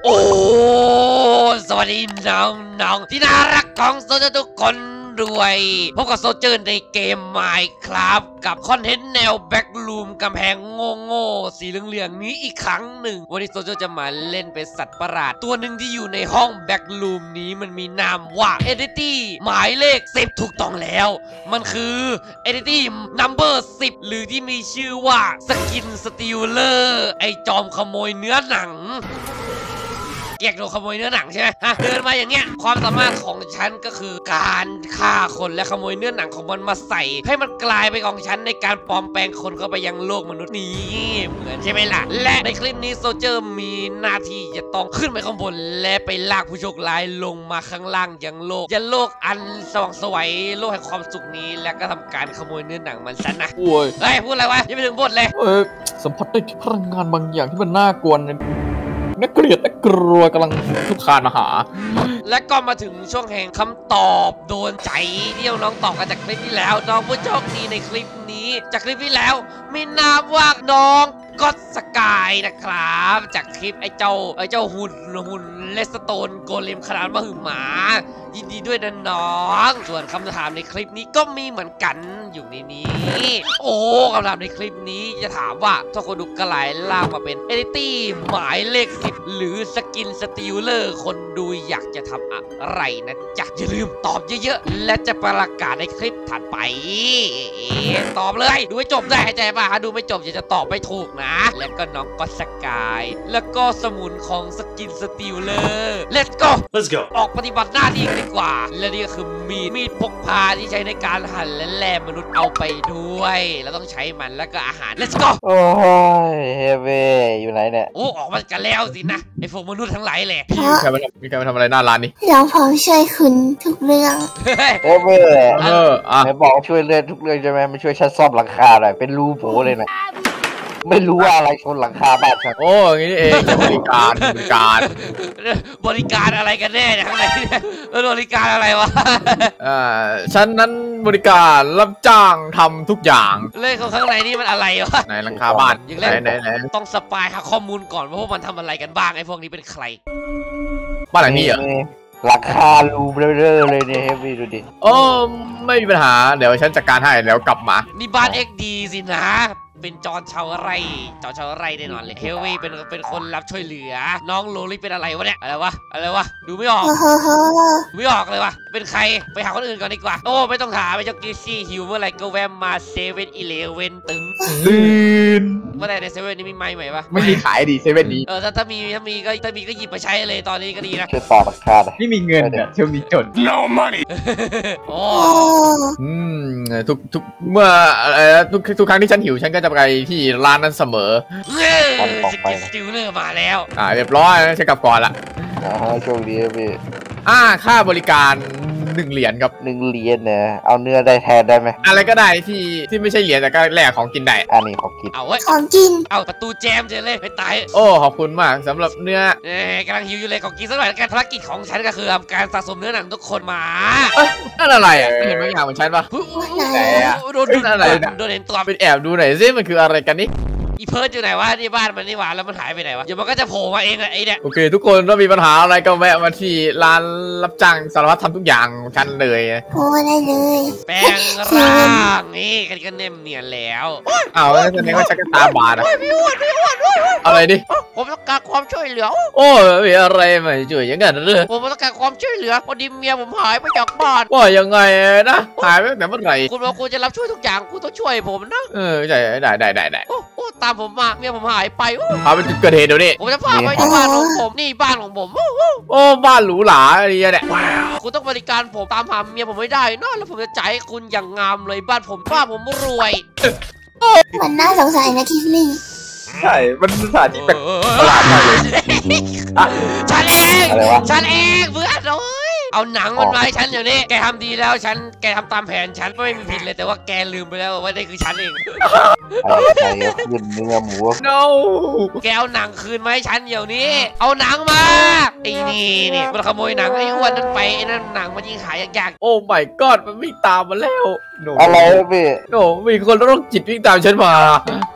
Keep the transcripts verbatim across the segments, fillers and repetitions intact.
โอ้สวัสดีน้องน้องที่น่ารักของโซเจอร์ทุกคนด้วยพบกับโซเจอร์ในเกม Minecraft กับคอนเทนต์แนวแบ็กลูมกำแพงโง่ๆสีเหลืองๆนี้อีกครั้งหนึ่งวันนี้โซเจอร์จะมาเล่นเป็นสัตว์ประหลาดตัวหนึ่งที่อยู่ในห้องแบ็กลูมนี้มันมีนามว่า Entity หมายเลขสิบถูกต้องแล้วมันคือ Entity Number สิบหรือที่มีชื่อว่า Skin Stealer ไอจอมขโมยเนื้อหนังแยกโดนขโมยเนื้อหนังใช่ไหมฮะเดินมาอย่างเงี้ยความสามารถของฉันก็คือการฆ่าคนและขโมยเนื้อหนังของมันมาใส่ให้มันกลายเป็นของฉันในการปลอมแปลงคนเข้าไปยังโลกมนุษย์นี้เหมือนใช่ไหมล่ะและในคลิปนี้โซเจอร์มีหน้าที่จะต้องขึ้นไปข้างบนและไปลากผู้โชคร้ายลงมาข้างล่างยังโลกยันโลกอันสว่างไสวโลกแห่งความสุขนี้และก็ทำการขโมยเนื้อหนังมันซะนะโอ้ยเฮ้ยพูดอะไรวะยังไม่ถึงบทเลยเออสัมผัสได้พลังงานบางอย่างที่มันน่ากลัวน่าเกลียดน่ากลัวกำลังทุกคานมาหาและก็มาถึงช่วงแห่งคำตอบโดนใจที่น้องตอบกันจากคลิปที่แล้วน้องผู้โชคดีในคลิปนี้จากคลิปที่แล้วมีนามว่าน้องก็สกายนะครับจากคลิปไอ้เจ้าไอ้เจ้าหุ่นหุ่นเลสโตนโกเลมขนาดมหึมายินดีด้วยนะน้องส่วนคำถามในคลิปนี้ก็มีเหมือนกันอยู่ในนี้โอ้คำถามในคลิปนี้จะถามว่าถ้าคนดูกระไหลล่างมาเป็นเอดิตี้หมายเลขสิบหรือสกินสตีลเลอร์คนดูอยากจะทำอะไรนะจ๊ะอย่าลืมตอบเยอะๆและจะประกาศในคลิปถัดไปตอบเลยดูให้จบได้ใจป่ะดูไม่จบจะจะตอบไม่ถูกนะแล้วก็น้องก็สกายแล้วก็สมุนของสกินสตีลเลอร์ let's go let's go ออกปฏิบัติหน้าที่กันดีกว่าและนี่ก็คือมีดมีดพกพาที่ใช้ในการหั่นและแล่มนุษย์เอาไปด้วยแล้วต้องใช้มันแล้วก็อาหาร let's go โอ้ยเฮเว่อยู่ไหนเนี่ยโอ้ออกมากันแล้วสินะไอพวกมนุษย์ทั้งหลายแหละมีใครมามีใครมาทำอะไรหน้าร้านนี้เราพร้อมช่วยคุณทุกเรื่องเฮเว่เอออ่ะไหนบอกช่วยเรื่องทุกเรื่องใช่ไหมไม่ช่วยฉันซ่อมหลังคาหน่อยเป็นรูโผล่เลยนะไม่รู้ว่าอะไรชนหลังคาบ้านฉันโอ้ยงี้นี่เองบริการบริการบริการอะไรกันแน่เนี่ยข้างในเนี่ยบริการอะไรวะอ่าฉันนั้นบริการรับจ้างทำทุกอย่างเรื่องของข้างในนี่มันอะไรวะในหลังคาบ้านอย่างแรกต้องสปายหาข้อมูลก่อนว่าพวกมันทำอะไรกันบ้างไอ้พวกนี้เป็นใครบ้านหลังนี้เหรอหลังคารูเบ้อเลยเนี่ยเฮฟวี่ดูดิโอ้ไม่มีปัญหาเดี๋ยวฉันจัดการให้แล้วกลับมานี่บ้าน เอ็กซ์ ดี สินะเป็นจอนชาวไร่จอนชาวไร่แน่นอนเลยเฮลวี่เป็นเป็นคนรับช่วยเหลือน้องโลลี่เป็นอะไรวะเนี่ยอะไรวะอะไรวะดูไม่ออกดูไม่ออกเลยวะเป็นใครไปหาคนอื่นก่อนดีกว่าโอ้ไม่ต้องถามไปเจ้ากิซี่หิวเมื่อไรก็แวะมาเซเว่นอีเลเว่นตึงลืนเมื่อไรในเซเว่นนี้มีไม้ไหมวะไม่มีขายดีเซเว่นนี้เออถ้าถ้ามีถ้ามีก็ถ้ามีก็หยิบไปใช้เลยตอนนี้ก็ดีนะช่วยต่อราคาไม่มีเงินเนี่ยช่วงนี้จน no money โอ้อืมทุกทุกเมื่อทุกทุกครั้งที่ฉันหิวฉันก็จะไปที่ร้านนั้นเสมอเฮ้ยสกินสติลเลอร์มาแล้วอ่าเรียบร้อยฉันกลับก่อนละอ๋อโชคดีพี่อ่าค่าบริการหนึ่งเหรียญกับหนึ่งเหรียญเนี่ยเอาเนื้อได้แทนได้ไหมอะไรก็ได้ที่ที่ไม่ใช่เหรียญแต่ก็แลกของกินได้อันนี้ของกินเอาไว้ของกินเอาประตูแจมเจเลยไปตายโอ้ขอบคุณมากสำหรับเนื้อเอ๊กำลังหิวอยู่เลยของกินสักหน่อยการภารกิจของฉันก็คือทำการสะสมเนื้อหนังทุกคนมาเอ้ยนั่นอะไรอ่ะเห็นบางอย่างเหมือนฉันปะไหนอ่ะโดนดูอะไรโดนเห็นตัวเป็นแอบดูหน่อยซิมันคืออะไรกันนี่อีเพิร์ดอยู่ไหนวะที่บ้านมันนี่หว่าแล้วมันหายไปไหนวะเดี๋ยวมันก็จะโผล่มาเองอะไอเนี่ยโอเคทุกคนถ้ามีปัญหาอะไรก็แวะมาที่ร้านรับจ้างสารพัดทำทุกอย่างฉันเลยโอ้ได้เลยแปลงร่างนี่กันก็เนียมเนียนแล้วอ้าวแล้วแสดงว่าฉันก็ตาบาดอะพี่อ้วนพี่อ้วนอะไรดิผมต้องการความช่วยเหลือโอ้ยอะไรมาช่วยอย่างนั้นเลยผมต้องการความช่วยเหลือพอดีเมียผมหายไปจากบ้านว่ายังไงนะหายไปแต่เมื่อไหร่คุณบอกคุณจะรับช่วยทุกอย่างคุณต้องช่วยผมนะเออใช่ได้ได้ได้ได้โอ้โอ้ตามผมมาเมียผมหายไปพาไปจุดเกิดเหตุเดี๋ยวนี้ผมจะพาไปที่บ้านของผมนี่บ้านของผมโอ้บ้านหรูหราอะไรเนี่ยคุณต้องบริการผมตามหาเมียผมไม่ได้นะแล้วผมจะจ่ายให้คุณอย่างงามเลยบ้านผมบ้านผมรวยมันน่าสงสัยนะคิดลี่ใช่มันสถานที่แปลกประหลาดมากเลยฉันเองฉันเองเพื่อนโอ้ยเอาหนังมันมาให้ฉันอยู่นี่แกทำดีแล้วฉันแกทำตามแผนฉันไม่มีผิดเลยแต่ว่าแกลืมไปแล้วว่านี่คือฉันเองใครขึ้นเนื้อหมู no แกเอาหนังคืนมาให้ฉันเดี๋ยวนี้เอาหนังมาไอ้นี่นี่มันขโมยหนังไอ้อ้วนนั่นไปไอ้นั่นหนังมันยิงขายยากๆโอ้ my god มันวิ่งตามมาแล้วอะไรพี่โอ้มีคนโรคจิตวิ่งตามฉันมา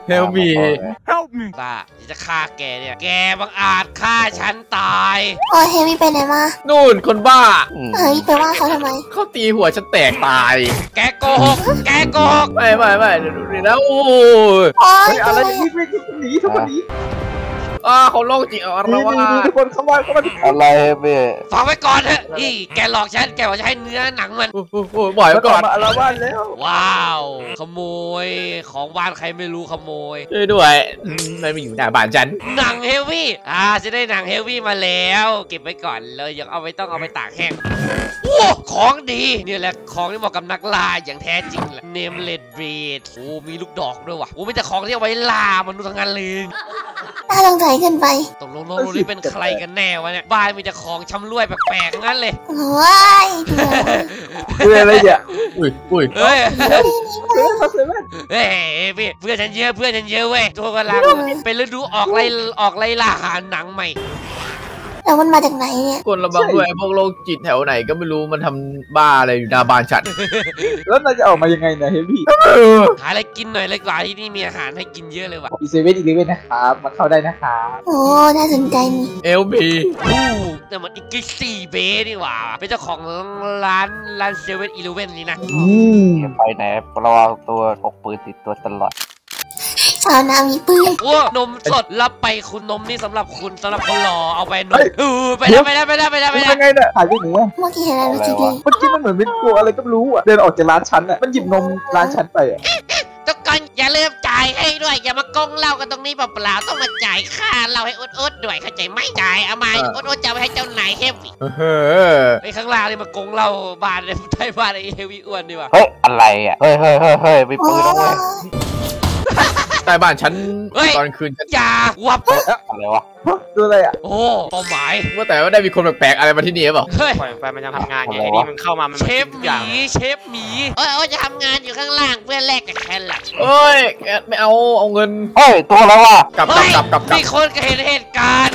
เฮลมี Help me ตาจะฆ่าแกเนี่ยแกบังอาจฆ่าฉันตายโอ้เฮวี่ไปไหนมานู่นคนบ้าเฮ้ยไปว่าเขาทำไมเขาตีหัวฉันแตกตายแกโกหกแกโกหกไม่ไม่ไม่เดี๋ยวดูดินะโอ้ยโอ้ยอะไรตัวนี่ไม่หนีทุกคนหนีอ้าเขาโรคจิตอะไรนี่วะนี่ทุกคนเข้ามาเข้ามาอะไรเบ้ฟังไว้ก่อนเถอะนี่แกหลอกฉันแกบอกจะให้เนื้อหนังมันโอ้โหบ่อยไว้ก่อนมาอารวาสแล้วว้าวขโมยของบ้านใครไม่รู้ขโมยช่วยด้วยอืมมันไม่อยู่หน้าบ้านฉันหนังเฮฟวี่อ่าจะได้หนังเฮฟวี่มาแล้ว เก็บไว้ก่อนเลยยังเอาไปต้องเอาไปตากแห้งโอ้ของดีเนี่ยแหละของที่เหมาะกับนักล่าอย่างแท้จริงแหละเนมเลดเบดโอ้มีลูกดอกด้วยว่ะโอ้มีแต่ของที่เอาไว้ล่ามนุษย์ทั้งนั้นเลยน่าสงสัยเกินไปตกลงโลกนี้เป็นใครกันแน่วะเนี่ยบ้านมีแต่ของชำร่วยแปลกๆงั้นเลยว้ายเพื่ออะไรเนี่ยอุ้ยอุ้ยเฮ้ยเพื่อมาเซเว่นเฮ้ยพี่เพื่อนฉันเยอะเพื่อนฉันเยอะเว้ยตัวกำลังเป็นฤดูออกไล่ออกไล่ล่าหาหนังใหม่แล้วมันมาจากไหนเนี่ยคนระบังด้วยพวกโรคจิตแถวไหนก็ไม่รู้มันทำบ้าอะไรอยู่หน้าบ้านฉันแล้วนายจะออกมายังไงเนี่ยเฮฟวี่หาอะไรกินหน่อยเลยกว่าที่นี่มีอาหารให้กินเยอะเลยว่ะอีเซเว่นอีเลเว่นนะครับมาเข้าได้นะครับโอ้น่าสนใจนี่เอลบีอู้แต่มันอีกสี่เบนี่หว่าเป็นเจ้าของร้านร้านเซเว่นอีเลเว่นนี่นะอืมไปไหนระวังตัวพกปืนติดตัวตลอดชาวนามีปืนโอ้นมสดรับไปคุณนมนี่สำหรับคุณสำหรับคนหล่อเอาไปนมเออไปแล้วไปแล้วไปแล้วไปแล้วไปเป็นแล้วยังไงเนี่ยถ่ายไปหนูอ่ะเมื่อกี้เห็นอะไรคิดเลยเมื่อกี้มันเหมือนเป็นตัวอะไรก็ไม่รู้อ่ะเดินออกจากร้านฉันอ่ะมันหยิบนมร้านฉันไปอ่ะทุกคนอย่าลืมจ่ายให้ด้วยอย่ามากงเหล้ากันตรงนี้เปล่าๆต้องมาจ่ายค่าเหล้าให้อุดๆด้วยเข้าใจไหมจ่ายเอามาอุดๆจะเอาไปให้เจ้านายเฮฟวี่เฮ้อไอ้ข้างล่างนี่มากงเหล้าบ้านเลยใต้บ้านไอ้เฮฟวี่อ้วนดีว่ะเฮ้ยอะไรอ่ะเฮ้ยเฮ้ยเฮ้ยเฮ้ยมีโอ้ปืนแล้วเว้ยใต้บ้านฉันตอนคืนฉันอย่าวับอะไรวะตัวอะไรอ่ะโอ้เป้าหมายว่าแต่ว่าได้มีคนแปลกๆอะไรมาที่นี่หรือเปล่าเฮ้ยปล่อยไปมันจะทำงานไงไอ้นี่มันเข้ามามันเชมาฟกินทุกหอย่างมีเชฟหมีเอ้ยเอ้ยจะทำงานอยู่ข้างล่างเพื่อแลกกับแครอทเอ้ยแกไม่เอาเอาเงินเฮ้ยตัวอะไรวะกลับกลับกลับกลับกลับมีคนเห็นเหตุการณ์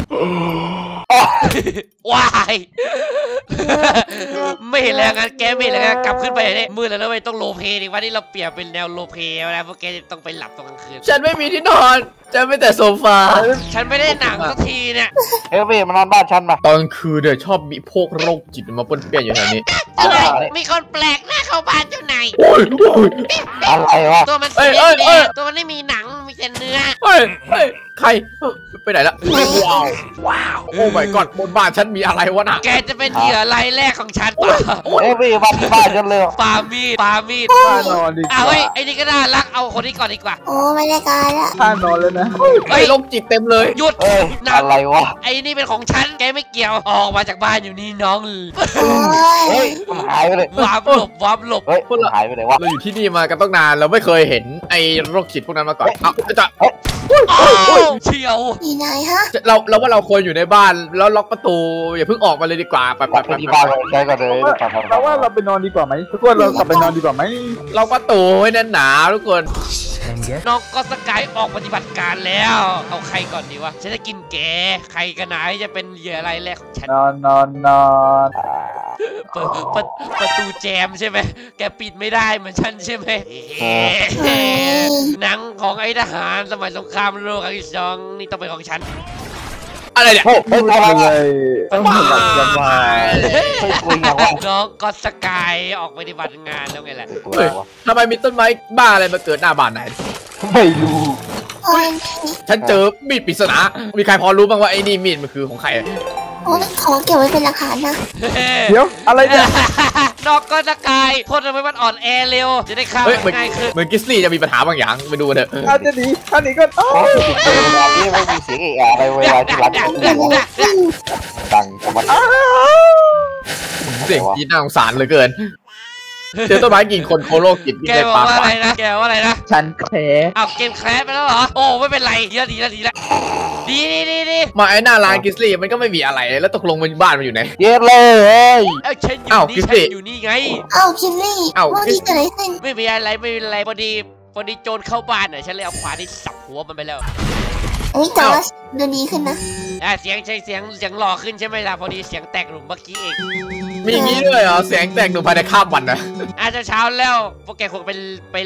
ว้ายไม่เห็นแล้วงั้นแกไม่เห็นแล้วงั้นกลับขึ้นไปเนี่ยมืดแล้วนะไม่ต้องโลเพดีว่านี่เราเปลี่ยนเป็นแนวโลเพแล้วเพราะแกต้องไปหลับตอนกลางคืนฉันไม่มีที่นอนฉันไม่แต่โซฟาฉันไม่ได้หนังสักทีเนี่ยเฮ้ยเบ้มานอนบ้านฉันมาตอนคืนเนี่ยชอบมีพวกโรคจิตมาปนเปี้ยนอยู่แถวนี้เอ้ยมีคนแปลกหน้าเข้าบ้านเจ้านายโอ้ยโอ้ยอะไรวะตัวมันเอ้สียเอ้ยแดเอ้ยงๆตัวมันไม่มีหนังมีแต่เนื้อเฮ้ยเฮ้ยใครไปไหนละว้าวว้าวโอ้ my god บนบ้านฉันมีอะไรวะน่ะแกจะเป็นเหยื่อรายแรกของฉันป่ะเฮ้ยเบ้มาที่บ้านฉันเลยปามีดปามีดท่านอนดีกอ้าวเฮ้ว่ายไอ้นี่ก็น่ารักเอาคนนี้ก่อนดีกว่าโอ้ไม่ได้การละท่านอนแล้วนะเฮ้ยโรคจิตเต็มเลยหยุดเอ้ยหนังอะไรวะไอ้นี่เป็นของฉันแกไม่เกี่ยวออกมาจากบ้านอยู่นี่น้องโอ้เฮ้ยยมันหายไปเลยวับหลบวับหลบเฮ้ยมันหายไปเลยวะเราอยู่ที่นี่มากันต้องนานเราไม่เคยเห็นไอ้โรคจิตพวกนั้นมาก่อนเอ้าจะอ้าวเชียวมีนายฮะจะเราเราว่าเราควรอยู่ในบ้านแล้วล็อกประตูอย่าเพิ่งออกมาเลยดีกว่าไปกไปลับไปไปที่บ้านเราใช้กันเลยเราว่าเราไปนอนดีกว่าไหมทุกคนเรากลับไปนอนดีกว่าไหมล็อกประตูให้แน่นหนาทุกคนน้องก็สกายออกปฏิบัติการแล้วเอาใครก่อนดีวะฉันจะกินแกใครกันไหนจะเป็นเหยื่อรายแรกของฉันนอนนอนนอนเปิดเปิดประตูแจมใช่ไหมแกปิดไม่ได้เหมือนฉันใช่ไหมหนังของไอ้ทหารสมัยสงครามโลกครั้งที่สองนี่ต้องเป็นของฉันอะไรเนี่ยเฮ้ยเฮ้ยอะไรเลวะยต้องหลับสบายเฮ้ยคุยอย่างวะน้องก็สกายออกปฏิบัติงานแล้วไงแหละคุยอย่างวะทำไมมีต้นไม้บ้าอะไรมาเกิดหน้าบ้านไหนไม่รู้โอ้ยฉันเจอมีดปริศนามีใครพอรู้บ้างว่าไอ้นี่มีดมันคือของใครโอ้ยขอเก็บไว้เป็นหลักฐานนะเดี๋ยวอะไรเนี่ยน้องก็สกายโทษทำไมมันอ่อนแอเร็วจะได้ฆ่าเฮ้ยเหมือนง่ายขึ้นเหมือนกิสลี่จะมีปัญหาบางอย่างไปดูกันเถอะอาจจะหนีท่านหนีก็โอ้โอ้ยเวลาที่ไม่มีเสียงเอะอะไรเวลาที่หลังจากนี้ดังจังมันเสียงกรีดน่าสงสารเหลือเกินเจอต้นไม้กิ่งคนโคโลกิจแกในบอกป่าว่าอะไรนะแกบอกว่าอะไรนะฉันแพ้เอาเกมแคลสไปแล้วเหรอโอ้ไม่เป็นไรดีแล้วดีแล้วดีแล้วดีดีดีดีมาไอ้หน้าร้านกิสลี่มันก็ไม่มีอะไรแล้วตกลงมันบ้านมันอยู่ไหนเย็นเลยเฮ้ยเอ้าฉันอยู่อ้าวนี่คิดฉัสินอยู่นี่ไงเอ้าคินลี่เอ้าเมื่อกี้เกิดอะไรขึ้นไม่มีอะไรไม่มีอะไรพอดีพอดีโจรเข้าบ้านน่ะฉันเลยเอาขวานที่สับหัวมันไปแล้วอันนี้แต่ว่าดูดีขึ้นนะอ่ะเสียงใช่เสียงเสียงหล่อขึ้นใช่ไหมล่ะพอดีเสียงแตกหลุมเมื่อกี้เองมีอย่างนี้ด้วยเหรอเสียงแตกหนูภายในข้ามวันนะอาจจะเช้าแล้วพวกแกคงเป็นไปรับ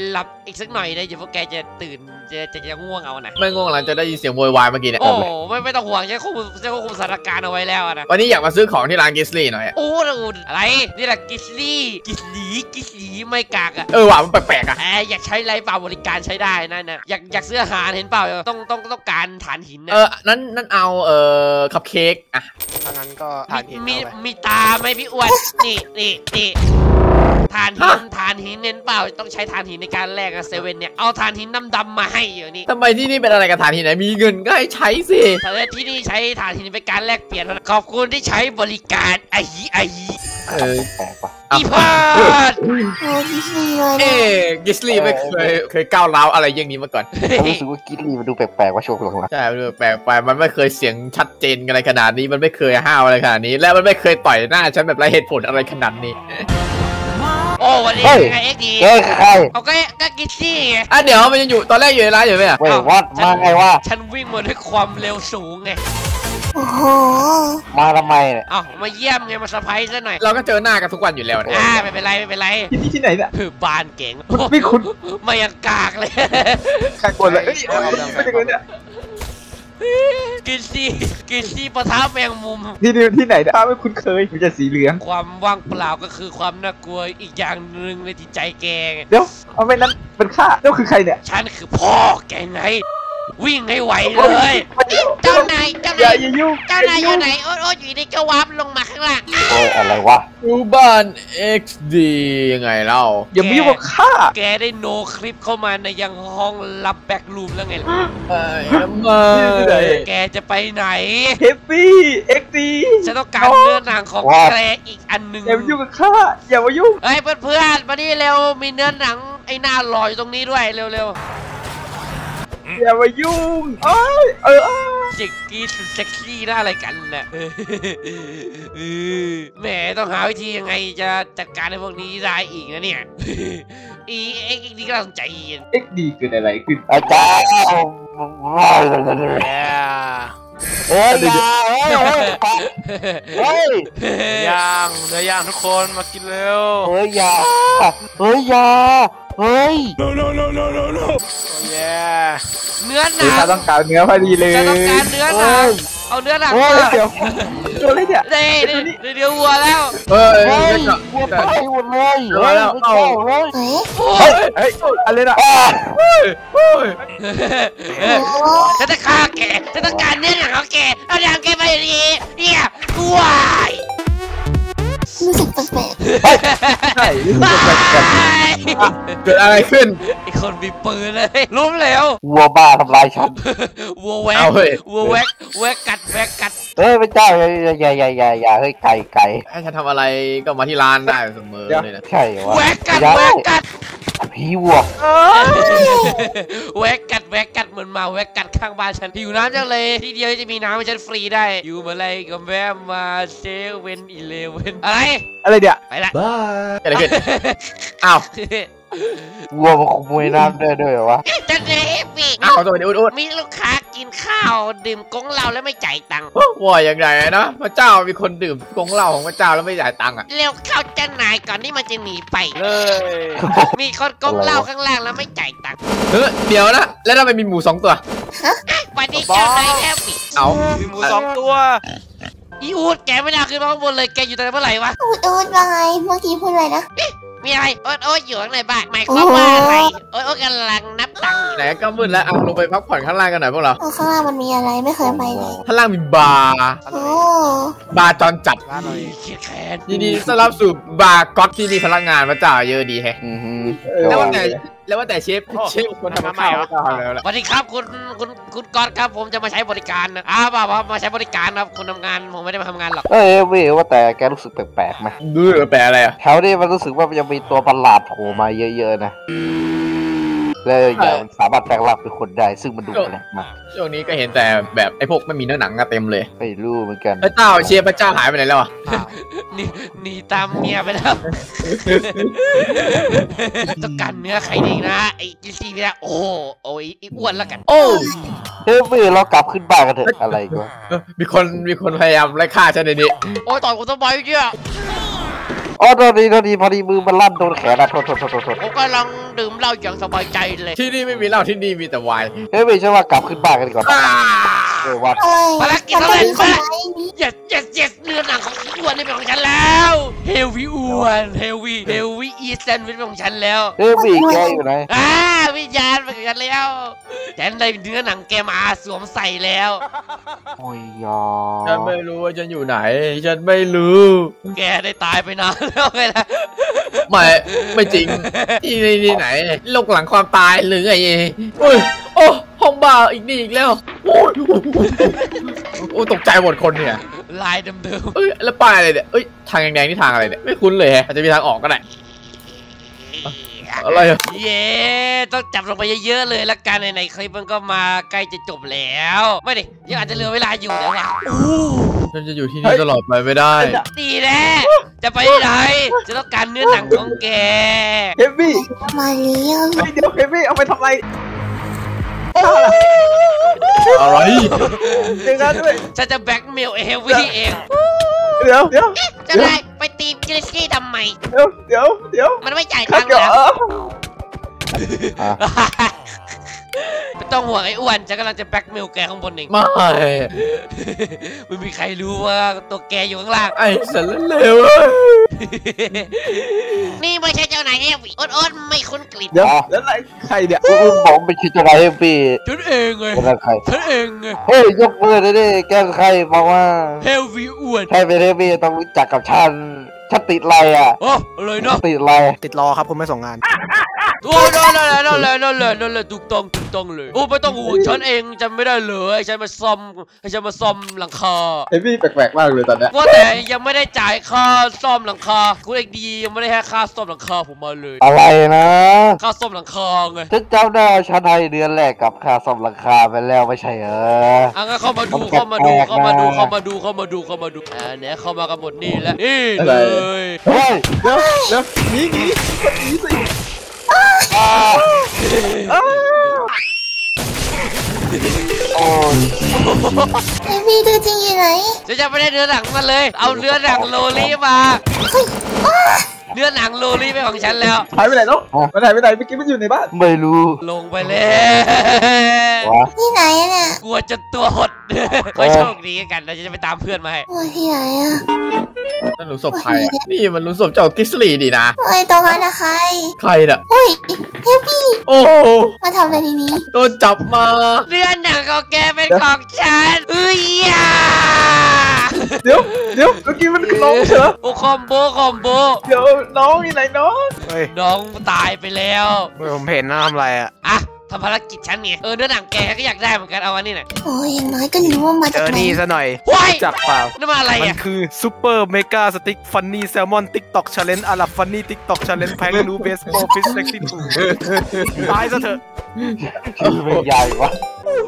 อีกสักหน่อยนะเดี๋ยวพวกแกจะตื่นจะจะจะง่วงเอานะไม่ง่วงหลังจะได้ยินเสียงโวยวายเมื่อกี้เนี่ยโอ้ไม่ไม่ต้องห่วงฉันควบคุมฉันควบคุมสถานการณ์เอาไว้แล้วนะวันนี้อยากมาซื้อของที่ร้านกิสลี่หน่อยโอ้ดูอะไรนี่แหละกิสลี่กิสลีกิสลีไม่กากอ่ะเออว่ะมันแปลกๆอ่ะแอบอยากใช้ไรเปล่าบริการใช้ได้นั่นนะอยากอยากซื้ออาหารเห็นเปล่าต้องต้องต้องการฐานหินนะเออนั้นนั่นเอาเออคัพเค้กอ่ะถ้างั้นก็ทานหินมีเอาไปมีตาไหมพี่อ้วนนี่นี่นี่ฐานหินฐานหินเน้นเปล่าต้องใช้ฐานหินในการแลกกับเซเว่นเนี่ยเอาฐานหินดำๆมาให้อยู่นี่ทำไมที่นี่เป็นอะไรกับฐานที่ไหนมีเงินก็ให้ใช้สิแต่ที่นี่ใช้ฐานหินเป็นการแลกเปลี่ยนขอบคุณที่ใช้บริการไอ้ไอ้เออแปลกปะอีพาดโอ้ดิสนีย์เลยเอ๊กิสลี่ไม่เคยเคยก้าวร้าวอะไรอย่างนี้มาก่อนรู้สึกว่ากิลลี่มันดูแปลกๆว่าช่วงหลังใช่มันแปลกไปมันไม่เคยเสียงชัดเจนอะไรขนาดนี้มันไม่เคยห้าวอะไรขนาดนี้ และมันไม่เคยต่อยหน้าฉันแบบไร้เหตุผลอะไรขนาดนี้โอ้วันนี้ไงเอ็กดีๆเฮ้ยใครเขาก็ก็กินซี่ไงอ่ะเดี๋ยวมันยังอยู่ตอนแรกอยู่ในร้านอยู่ไหมอ่ะเว้ยวัดมาไงวะฉันวิ่งมาด้วยความเร็วสูงไงโอ้โหมาทำไมเนี่ยเอ้ามาเยี่ยมไงมาเซอร์ไพรส์ซะหน่อยเราก็เจอหน้ากันทุกวันอยู่แล้วนะอ่าไม่เป็นไรไม่เป็นไรที่นี่ที่ไหนเนี่ยคือบ้านเก่งไม่คุ้นไม่ยังกากเลยใครกดเลยเอ้ยไม่ได้เลยเนี่ยกินซี่กินซี่ปะทะแมงมุมที่นี่ที่ไหนเนี่ยถ้าไม่คุ้นเคยมันจะสีเหลืองความว่างเปล่าก็คือความน่ากลัวอีกอย่างหนึ่งในจิตใจแกไงเดี๋ยวเอาไปนั้นเป็นข้าแล้วคือใครเนี่ยฉันคือพ่อแกไง วิ่งให้ไหวเลย เจ้านายเจ้าอย่านายอย่ายุ่งเจ้านายอยู่ไหนโอ๊ตโอ๊ตอยู่ในกระวับลงมาข้างล่างโอ้ยอะไรวะดูบ้าน เอ็กซ์ ดี ยังไงเล่าอย่ามายุ่งกับข้าแกได้โนคลิปเข้ามาในยังห้องลับแบ็กรูมแล้วไงล่ะเอ้ยไม่แกจะไปไหนเฮฟฟี่เอ็กซ์ดีฉันต้องการเนื้อหนังของแกอีกอันหนึ่งอย่ามายุ่งกับข้าอย่ามายุ่งเฮ้ยเพื่อนๆมานี่เร็วมีเนื้อหนังไอ้หน้าหล่ออยู่ตรงนี้ด้วยเร็วอย่ามายุ่งเอ้ยเออๆเจ็กกี้สุดเซ็กซี่น่าอะไรกันน่ะเออแหมต้องหาวิธียังไงจะจัดการในพวกนี้ได้อีกนะเนี่ยอีเอ็กซ์นี่ก็ต้องใจเย็นเอ็กซ์ดีเกิดอะไรขึ้นอาจารย์แย่เฮ้ยอย่าเฮ้ยเฮ้ยเฮ้ยย่างเนื้อย่างทุกคนมากินเร็วเฮ้ยอย่าเฮ้ยอย่าเฮ้ยโอ้แย่เนื้อหคือนัข้าง ต้องการเนื้อพอดีเลยฉันต้องการเนื้อหนังเอาเนื้อหนังเฮ้มายเดี๋ยวตัวอะไรเนี่ยเด้เด้เดี๋ยววัวแล้วเฮ้ยเฮ้ยเฮ้ยวัวตายหมดเลยเฮ้ยไม่เข้าเลยเฮ้ยเฮ้ยอะไรนะเฮ้ยโอ้ฉันจะฆ่าแกฉันต้องการเนื้อหนังของแกเอาหนังแกไปดีเนี่ยว้ายรู้สึกแปลกใช่รู้สึกว้าแบบยเกิดอะไรขึ้นไอคนมีปืนเลยล้มแล้ววัวบ้าทำลายฉันวัวแวกเอาเฮ้ยวัวแวกแวกกัดแวกกัดเฮ้ยไม่ใช่อย่าอย่าอย่าอย่าอย่าเฮ้ยไก่ไก่ให้ฉันทำอะไรก็มาที่ร้านได้เสมอเลยนะใช่วะแวกกัดแวกกัดผีวัวแวกกัดแวกกัดเหมือนมาแวกกัดข้างบ้านฉันหิวน้ำจังเลยที่เดียวจะมีน้ำให้ฉันฟรีได้อยู่มาอะไรก็แวะมาเซเว่นอีเลเว่นอะไรอะไรเดี๋ยวไปละเกิดอะไรขึ้นอ้าววัวมันขโมยน้ำได้ด้วยเหรอวะจะเนปีอ้าวสวัสดีอุดอุดมีลูกค้ากินข้าวดื่มกงเหล้าแล้วไม่จ่ายตังค์ว่าอย่างไรนะพระเจ้ามีคนดื่มกงเหล้าของพระเจ้าแล้วไม่จ่ายตังค์อ่ะเร็วเข้าเจ้านายก่อนที่มันจะหนีไปเลยมีคนกงเหล้าข้างล่างแล้วไม่จ่ายตังค์เฮ้ยเดี๋ยวนะแล้วทำไมมีหมูสองตัววันนี้เจ้านายแฮปปี้เอามีหมูสองตัวอีอูดแกไม่น่าขึ้นมาข้างบนเลยแกอยู่ตรงไหนเมื่อไหร่วะๆอูดอูดว่าไงเมื่อกี้พูดอะไรนะมีอะไรโอ๊ตโอ๊ตอยู่ข้างในบ้านหมายความว่าอะไรโอ๊ตโอ๊ตกำลังนับตังค์อยู่ไหนก็มืดแล้วเอาลงไปพักผ่อนข้างล่างกันหน่อยพวกเราเออข้างล่างมันมีอะไรไม่เคยไปเลยข้างล่างมีบาร์โอ้บาร์จอนจัดร้านหน่อยเขียดแขนยินดีต้อนรับสู่บาร์ก๊อตที่นี่พนักงานพระเจ้าเยอะดีแฮะอือฮึแล้วว่าแต่แล้วว่าแต่เชฟเชฟคนทำข้าวพระเจ้าแล้วล่ะสวัสดีครับคุณคุณคุณก๊อตครับผมจะมาใช้บริการนะอ้าวเปล่าครับมาใช้บริการครับคุณทำงานผมไม่ได้มาทำงานหรอกเอ้ยเว้ยว่าแต่แกรู้สึกแปลกๆไหมดูแปลอะไรอ่ะแถวนี้มันรู้สึกว่ามันจะมีตัวประหลาดโผล่มาเยอะๆนะแล้วอย่างมันสามารถแปลงร่างเป็นคนได้ซึ่งมันดูแปลกมากช่วงนี้ก็เห็นแต่แบบไอ้พวกไม่มีเนื้อหนังอะเต็มเลยไม่รู้เหมือนกันพระเจ้าเชฟพระเจ้าหายไปไหนแล้วอ่ะหนีหนีตามเมียไปแล้ว ต้องการเนื้อไข่ดิงนะไอ้กิซี่ไม่ได้โอ้โอ้ยไอ้อ้วนแล้วกันโอ้เฮ้ยเว้ยเรากลับขึ้นบ้านกันเถอะอะไรกันวะมีคนมีคนพยายามไล่ฆ่าฉันในนี้โอ้ยต่อยกูทำไมเนี่ยอ๋อโทษทีโทษทีพอดีมือมันลั่นโดนแขนอะโทษโทษโทษโทษผมกำลังดื่มเหล้าอย่างสบายใจเลยที่นี่ไม่มีเหล้าที่นี่มีแต่ไวน์เฮ้ยไม่ใช่ว่ากลับขึ้นบ้านกันก่อนเออวัดภารกิจทำสำไมเร็จมีคนแล้วร้ายนี้ yes yes yes เนื้อหนังของอ้วนนี่เป็นของฉันแล้วเฮลวี่อ้วนเฮลวี่เฮลวี่อีแซนด์วิชเป็นของฉันแล้วเฮ้ยบีแกอยู่ไหนอ่าวิญญาณเป็นของฉันแล้วฉันได้เนื้อหนังแกมาสวมใส่แล้วโอ้ยยอฉันไม่รู้ว่าฉันอยู่ไหน ฉันไม่รู้แกได้ตายไปนานแล้วไงล่ะไม่ไม่จริงที่นี่ที่ไหนโลกหลังความตายหรือไงโอ้ยโอ้ห้องบ้าอีกนี่อีกแล้วโอ้ยโอ้ตกใจหมดคนเนี่ยลายเดิมเอ้ยแล้วป้ายอะไรเนี่ยเอ้ยทางแดงๆนี่ทางอะไรเนี่ยไม่คุ้นเลยฮะอาจจะมีทางออกก็ได้ๆอะไรอะเย้ต้องจับลงไปเยอะๆเลยละกันในๆคลิปมันก็มาใกล้จะจบแล้วไม่ดิยังอาจจะเหลือเวลาอยู่เดี๋ยวว่ะฉันจะอยู่ที่นี่ตลอดไปไม่ได้ดีแน่จะไปไหนจะต้องการเนื้อหนังของแกเฮฟวี่มาเลี้ยงเดี๋ยวเฮฟวี่เอาไปทำไรอะไรเจอกันด้วยฉันจะแบ็กเมลเฮลวี่เองเดี๋ยวเดี๋ยวจะได้ไปตีมกิลซี่ทำไมเดี๋ยวเดี๋ยวเดี๋ยวมันไม่จ่ายข้าตังค์เดี๋ยวแล้วอ่ะไม่ต้องห่วงไอ้อ้วนฉันกำลังจะแบ็กเมลแกข้างบนเองไม่ไม่มีใครรู้ว่าตัวแกอยู่ข้างล่างไอ้สันเลวนี่ไม่ใช่เจ้านายเฮลวี่อ้นๆไม่คุ้นกลิ่นเดี๋ยวแล้วอะไรใครเนี่ยอุ้มบอกไม่คิดจะไรให้พี่ฉันเองไงเป็นใครฉันเองไงเฮ้ยยกมือเลยดิแกเป็นใครบอกว่าเฮลวี่อ้วนใครเป็นเฮฟวี่ต้องรู้จักกับฉันฉันติดอะไรอ่ะโอ้เลยเนาะติดอะไรติดรอครับคุณไม่ส่งงานโอ้นั่นแหละนั่นแหละนั่นแหละนั่นแหละถูกต้องถูกต้องเลยโอ้ไม่ต้องห่วงฉันเองจำไม่ได้เลยให้ฉันมาซ่อมให้ฉันมาซ่อมหลังคาเฮฟวี่แปลกๆมากเลยตอนเนี้ยว่าแต่ยังไม่ได้จ่ายค่าซ่อมหลังคาคุณเอกดียังไม่ได้ให้ค่าซ่อมหลังคาผมมาเลยอะไรนะค่าซ่อมหลังคาไงฉันจำได้ว่าฉันให้เดือนแรกกับค่าซ่อมราคาไปแล้วไม่ใช่เหรออ่ะงั้นเข้ามาดูเข้ามาดูเข้ามาดูเข้ามาดูเข้ามาดูเข้ามาดูอ่าเนี่ยเข้ามากันหมดนี่แหละนี่เลยเฮ้ยเดี๋ยวเดี๋ยวหนีหนีหนีสิโอ้ยไอพี่ตัวจริงอยู่ไหนจะจะไม่ได้เนื้อหนังมาเลย เอาเนื้อหนังโลลี่มาเนื้อหนังโลลี่เป็นของฉันแล้วหายไปไหนแล้วมันหายไปไหนเมื่อกี้มันอยู่ในบ้านไม่รู้ลงไปแล้ววะที่ไหนอะเนี่ยกลัวจนตัวหดก็โชคดีกันเราจะไปตามเพื่อนมาให้โอ้ยที่ไหนอะนั่นหลุมศพใครอะนี่มันหลุมศพเจ้ากิสลีดีนะโอ้ยตรงนั้นนะใครใครน่ะโอ้ยเฮฟวี่โอ้มาทำอะไรทีนี้โดนจับมาเนื้อหนังของแกเป็นของฉันเอ้ยอ่ะเดี๋ยวเดี๋ยวเมื่อกี้มันน้องเฉยโอ้คอมโบคอมโบเดี๋ยวน้องอยู่ไหนน้องเฮ้ยน้องตายไปแล้วผมเห็นนะทำอะไรอ่ะอ่ะทำภารกิจฉันเนี่ยเออเนื้อหนังแกก็อยากได้เหมือนกันเอาอันนี้หน่อยโอ้ยอย่างน้อยก็รู้ว่ามาเจจากอไหนนี่ซะหน่อยว้ายจักเปล่านั่นมาอะไรมันอ่ะคือซูเปอร์เมกาสติ๊กฟันนี่แซลมอนติ๊กต็อกชาเลนจ์อาราฟันนี่ติ๊กต็อกชาเลนจ์แพงรู้เบสบอลฟิสเซ็กซี่ทูตายซะเถอะชื่อไม่ใหญ่วะโอ้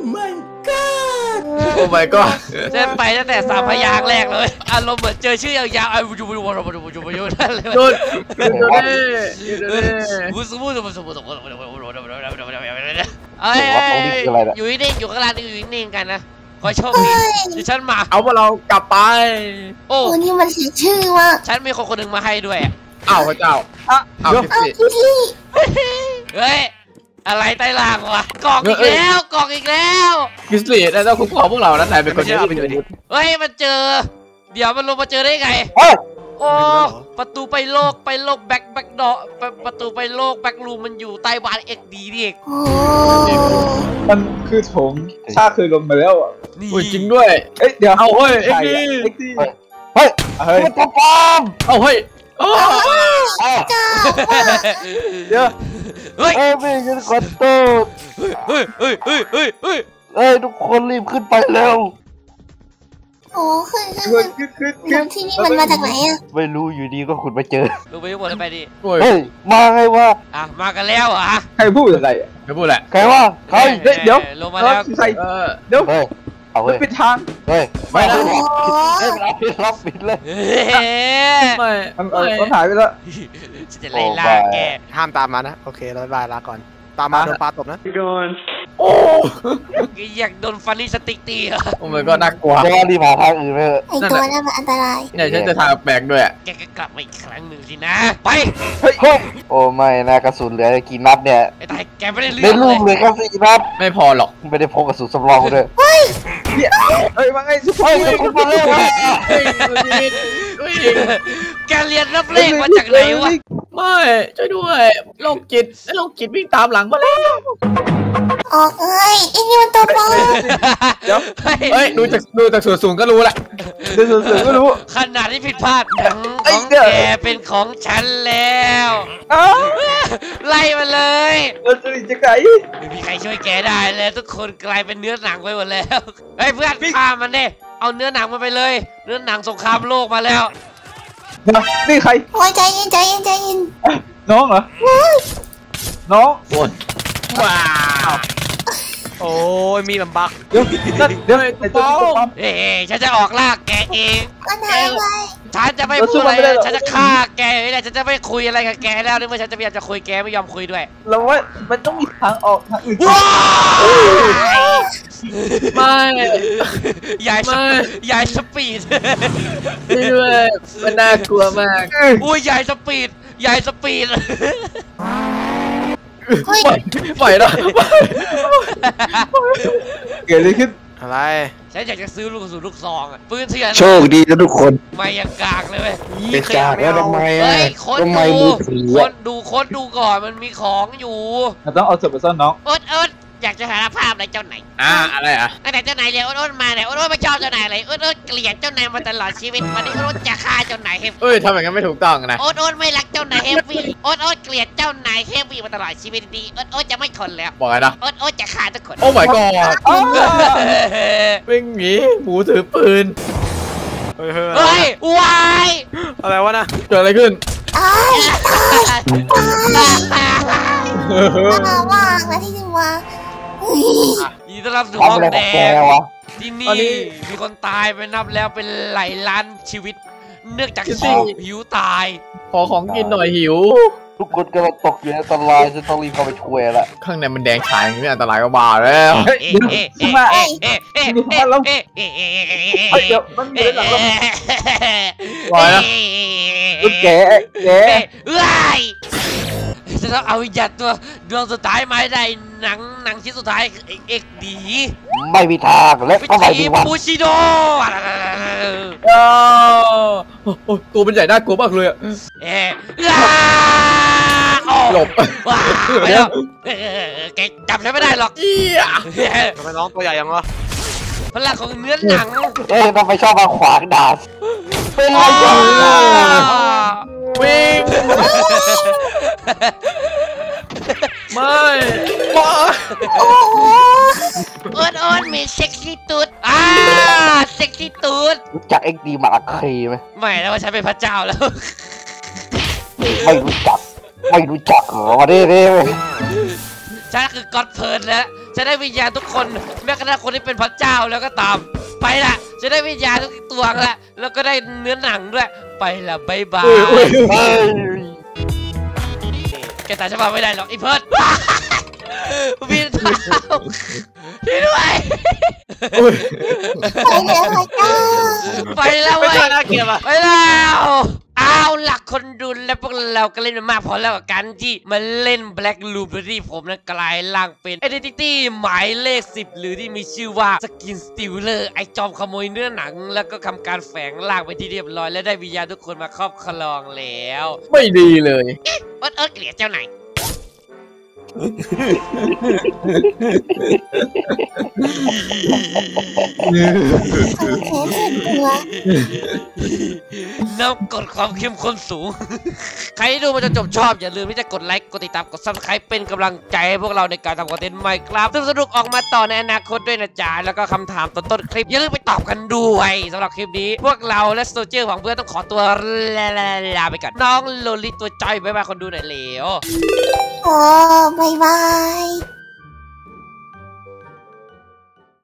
my god ฉันไปตั้งแต่สามพยางค์แรกเลยอารมณ์เหมือนเจอชื่อยาวๆไอ้บุจุบุจุบุจุบุจุบุจุบุจุนั่นเลยโดนโดนเน่โดนเน่บุสุบุสุบุสุบุสุบุสุบุสุบุสุบุสุเอ้ยอยู่นิ่งอยู่ข้างล่างอยู่นิ่งกันนะขอโชคดีดิฉันมาเอาพวกเรากลับไปโอ้โอ้นี่มันเสียชื่อมากฉันมีคนคนหนึ่งมาให้ด้วยอ้าวพระเจ้าอ่ะอ้าวเดี๋ยวกิสอ้าวลีคิสลี่เฮ้ยอะไรใต้ล่างวะกล่องอีกแล้วกล่องอีกแล้วกิสลีนั่นต้องคุ้มครองพวกเรานะนายเป็นคนไม่ใช่เอาไปดูดิเฮ้ยมันเจอ เดี๋ยวมันลงมาเจอได้ไงเฮ้ยโอ้ประตูไปโลกไปโลกแบ็คแบ็คดอประตูไปโลกแบ็ครูมมันอยู่ใต้บานเอ็กดีนี่เองโอ้มันคือโถงข้าเคยลงมาแล้วอ่ะนี่อุ้ยจริงด้วยเอ้ยเดี๋ยวเอาเฮ้ยเอ็กใครดีอะเอ็กซ์ดีเฮ้ยเฮ้ยมันจะปลอมเอาเฮ้ยโอ้อ่ะเจ้าเดี๋ยวเฮ้ยเอ้ยไม่ฉันขอโทษเฮ้ยเฮ้ยเฮ้ยเฮ้ยเฮ้ยเอ้ยทุกคนรีบขึ้นไปเร็วโอ้ขึ้นขึ้นขึ้ขึ้นนขึ้นขึ้นขึ้นน้ำที่นี่มันมาจากไหนอะไม่รู้อยู่ดีก็ขุดไปเจอลงไปหมดเลยไปดิโอ้ยเฮ้ยมาไงวะอ่ะมากันแล้วเหรอ่ะใครพูดอะไรอ่ะไม่พูดแหละใครวะใครเฮ้ยเดี๋ยวลงมาแล้วใครเออเดี๋ยวเฮ้ยเอามันเฮ้ยปิดทางเฮ้ยไม่นะเฮ้ยมันเอาปิดล็อกปิดเลยเฮ้ยไม่มันไม่มันหายไปแล้วฉันจะไล่ล่าแกห้ามตามมานะ โอเคแล้วบายลาก่อน ไปตามมาโดนปลาตบนะโดนโอ้อยากโดนฟันนี่สติ๊กตีเหรอโอ้มันก็น่ากลัวก็รีบหาทางอื่นเลยไอตัวนั้นมันอันตรายเนี่ยฉันจะทางแปลกด้วยแกก็กลับมาอีกครั้งหนึ่งสินะไปเฮ้ยโอ้ไม่นะกระสุนเหลือกี่นัดเนี่ยไอ้ตายแกไม่ได้เลือกเลยเลยแค่สี่นัดไม่พอหรอกไม่ได้พกกระสุนสำรองเลยเฮ้ยเฮ้ยว่าไงสุภาพเฮ้ยคุณมาเร็วแกเรียนรับเลขมาจากไหนวะไม่ช่วยด้วยโรคจิตโรคจิตวิ่งตามหลังมาแล้วออกเอ้ยไอ้นี่มันตัวปลอมเดี๋ยวเฮ้ยดูจากดูจากส่วนสูงก็รู้แหละดูส่วนสูงก็รู้ขนาดที่ผิดพลาดหนังของแกเป็นของฉันแล้วไล่มาเลยเราจะหนีจากไหนไม่มีใครช่วยแกได้เลยทุกคนกลายเป็นเนื้อหนังไปหมดแล้วเฮ้ยเพื่อนฆ่ามันดิเอาเนื้อหนังมาไปเลยเนื้อหนังสงครามโลกมาแล้วนี่ใครโอ้ยใจเย็นใจเย็นใจเย็นน้องเหรอน้องโอ้ยว้าวโอ้ยมีลำบากเดี๋ยวเดี๋ยวไอ้ตัวเอ๊ะฉันจะออกลากแกเองก็ไหนไปฉันจะไม่พูดอะไรฉันจะฆ่าแกไม่ได้ฉันจะไม่คุยอะไรกับแกแล้วนึกว่าฉันจะพยายามจะคุยแกไม่ยอมคุยด้วยเราว่ามันต้องมีทางออกทางอื่นไม่ยายไม่ยายสปีดไม่ด้วยมันน่ากลัวมากอุ้ยยายสปีดยายสปีดปล่อยปล่อยแล้วเกิดอะไรขึ้นอะไรฉันอยากจะซื้อลูกกระสุนลูกซองอ่ะปืนเถื่อนโชคดีนะทุกคนไม่ยังกากเลยเว้ยเป็นกากแล้วทำไมอ่ะทำไมมือถือคนดูคนดูก่อนมันมีของอยู่เราต้องเอาศพไปซ่อนน้องอ๊ดอ๊ดอยากจะหาภาพอะไรเจ้าไหนอ่าอะไรอ่ะตั้งแต่เจ้าไหนเลยอ๊ดอ๊ดมาเนี่ยอ๊ดอ๊ดไม่ชอบเจ้าไหนเลยอ๊ดอ๊ดเกลียดเจ้าไหนมาตลอดชีวิตวันนี้อ๊ดอ๊ดจะฆ่าเจ้าไหนเฮฟเอ้ยทำอย่างนั้นไม่ถูกต้องนะอ๊ดอ๊ดไม่รักเจ้าไหนเฮฟวี่อ๊ดอ๊ดเกลียดเจ้าไหนเฮฟวี่มาตลอดชีวิตดีอ๊ดอ๊ดจะไม่ทนแล้วบอกไงนะอ๊ดอ๊ดจะฆ่าทุกคนโอ้ my god วิ่งหนีหมูถือปืนเฮ้ยวายอะไรวะนะเกิดอะไรขึ้นตายตายตายมาว่างนะที่จริงว่ายินดีต้อนรับสู่ห้องแดงที่นี่มีคนตายไปนับแล้วเป็นหลายล้านชีวิตเนื่องจากหิวตายขอของกินหน่อยหิวทุกคนกำลังตกอยู่ในอันตรายจะต้องรีบเข้าไปช่วยละข้างในมันแดงฉายไม่อันตรายก็บ้าแล้วมาเอ๊ะเอ๊ะเอ๊ะเอ๊ะเอ๊ะเอ๊ะเดี๋ยวมันมีหลังเราปล่อยนะแกแกเอ้ยจะต้องเอาวิญญาณตัวดวงสุดท้ายมาได้หนังหนังชิ้นสุดท้ายเอกดีไม่มีทางและก็ไม่มีวันปูชิโดตัวเป็นใหญ่น่ากลัวมากเลยอ่ะเอ๊ะหลบไปแล้วแกจับฉันไม่ได้หรอกทำไมน้องตัวใหญ่ยังวะพลังของเนื้อหนังเอ๊ะต้องไปชอบมาขวางดาบเป็นไรกันวิ่งไม่มาโอ้โหอ้นอ้นมีเซ็กซี่ตูดอ่าเซ็กซี่ตูดรู้จักเอ็กดีมาอักเคไหมไม่แล้วว่าฉันเป็นพระเจ้าแล้วไม่รู้จักไม่รู้จักเหรอมาดิเร็วฉันคือก็อดเพิร์ดแล้วฉันได้วิญญาณทุกคนแม้กระทั่งคนที่เป็นพระเจ้าแล้วก็ตามไปละจะได้วิญญาณทุกตัวละแล้วก็ได้เนื้อหนังด้วยไปละบายบายแกตายฉันมาไม่ได้หรอกไอ้เพิร์ดวินเท้าช่วยด้วยไปแล้วไปแล้วไปแล้วเอาหลักคนดูและพวกเราก็เล่นมามากพอแล้วกับการที่มาเล่น Black Loom โดยที่ผมนั้นกลายร่างเป็น Identity หมายเลขสิบหรือที่มีชื่อว่า Skin Stealer ไอจอมขโมยเนื้อหนังแล้วก็ทำการแฝงร่างไปที่เรียบร้อยและได้วิญญาณทุกคนมาครอบครองแล้วไม่ดีเลยเอ๊ะเอิร์ธเอิร์ธเกลียดเจ้าไหนน้ำกดความเข้มข้นสูงใครดูมันจะจบชอบอย่าลืมที่จะกดไลค์กดติดตามกดซับสไครป์เป็นกำลังใจให้พวกเราในการทำคอนเทนต์ใหม่ครับซึ่งสนุกออกมาต่อในอนาคตด้วยนะจ๊ะแล้วก็คำถามต้นต้นคลิปอย่าลืมไปตอบกันด้วยสำหรับคลิปนี้พวกเราและโซเจอร์ของเพื่อนต้องขอตัวลาไปก่อนน้องโลลิตัวจอยบ๊ายบายคนดูหน่อยเร็วโอ้บายบาย